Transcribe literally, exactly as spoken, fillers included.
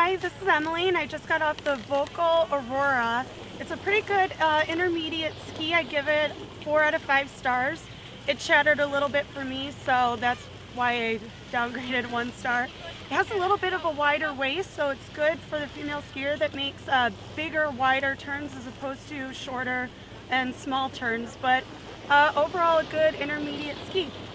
Hi, this is Emily, and I just got off the Volkl Aurora. It's a pretty good uh, intermediate ski. I give it four out of five stars. It shattered a little bit for me, so that's why I downgraded one star. It has a little bit of a wider waist, so it's good for the female skier that makes uh, bigger, wider turns as opposed to shorter and small turns. But uh, overall, a good intermediate ski.